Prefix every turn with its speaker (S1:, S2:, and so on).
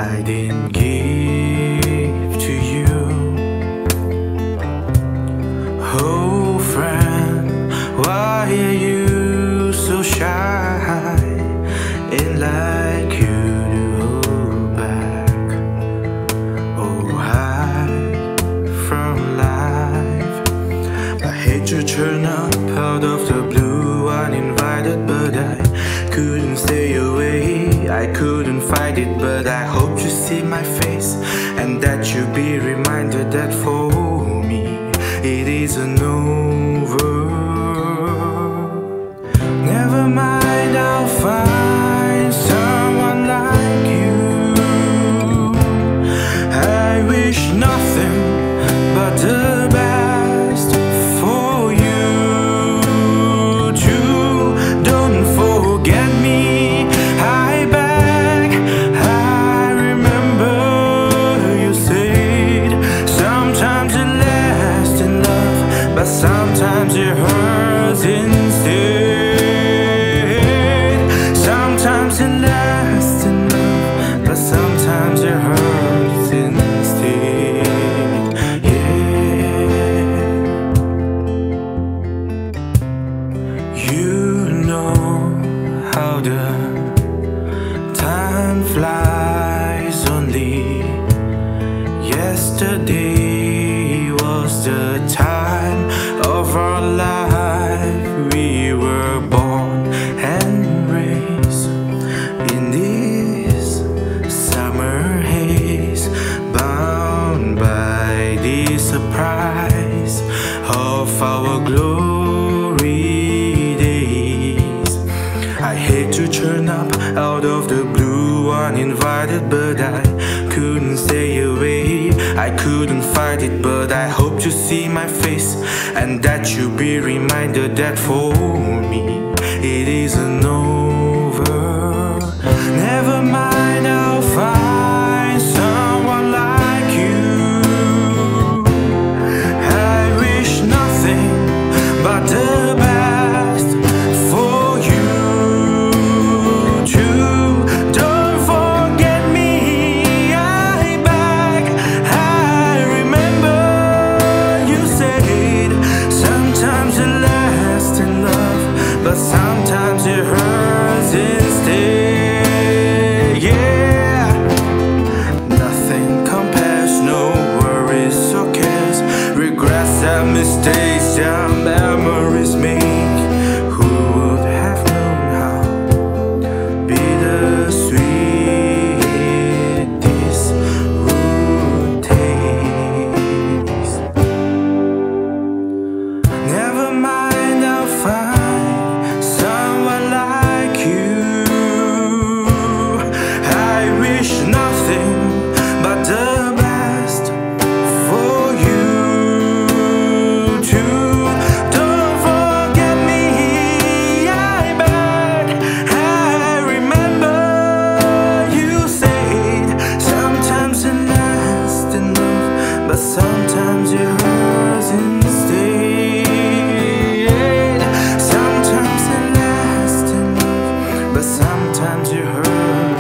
S1: I didn't give to you. Oh friend, why are you so shy and like you do hold back? Oh, hide from life. I hate to turn up out of the blue uninvited, but I couldn't stay away. I couldn't fight it, but I hope you see my face and that you be reminded that for me it isn't over. Never mind, I'll find someone like you. I wish nothing but the best for you too. Don't forget me, I beg. I remember you said sometimes it lasts in love, but sometimes it hurts instead. Sometimes it lasts in love, but sometimes it hurts instead. Yeah. You know how the time flies. Only yesterday was the time of our life. We were born and raised in this summer haze, bound by the surprise of our glory days. I hate to turn up out of the blue uninvited, but I couldn't stay away. I couldn't fight it, but I hope to see my face and that you be reminded that for me it isn't over. Never mind, I'll find someone like you. I wish nothing but the best for you too. Don't forget me, I beg. I remember you said sometimes it lasts in love, but sometimes it hurts instead. Yeah, nothing compares, no worries or cares, regrets and mistakes that memories make. Who would have known how bittersweet this would taste? Never mind, I'll find someone like you. I wish nothing but the best for you too. Don't forget me, I beg. I remember you said sometimes it lasts in love, but sometimes it hurts instead. Sometimes it lasts in love, but sometimes it hurts.